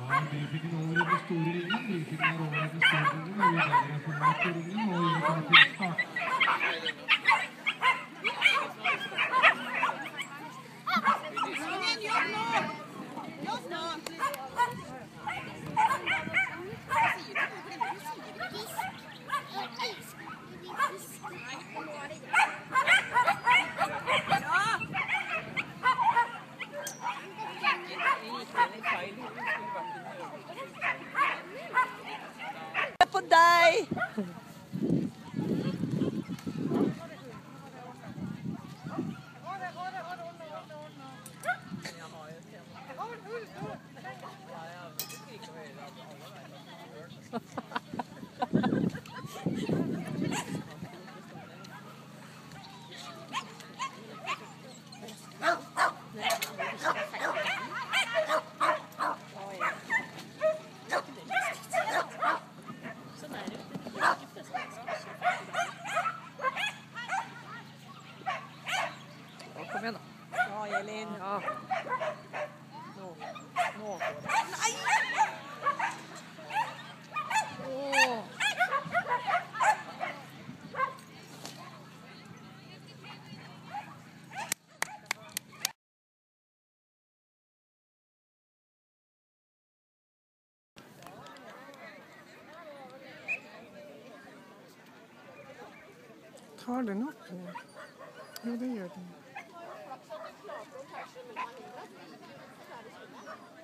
Brifingen over i den store ringen. Brifingen er over i den store ringen. Og vi legger format i ringen, og vi kommer til start. På deg! Kom igjen da. Ja, Elin, ja. Nå. Nei! Åh. Tar den opp? Jo, det gjør den.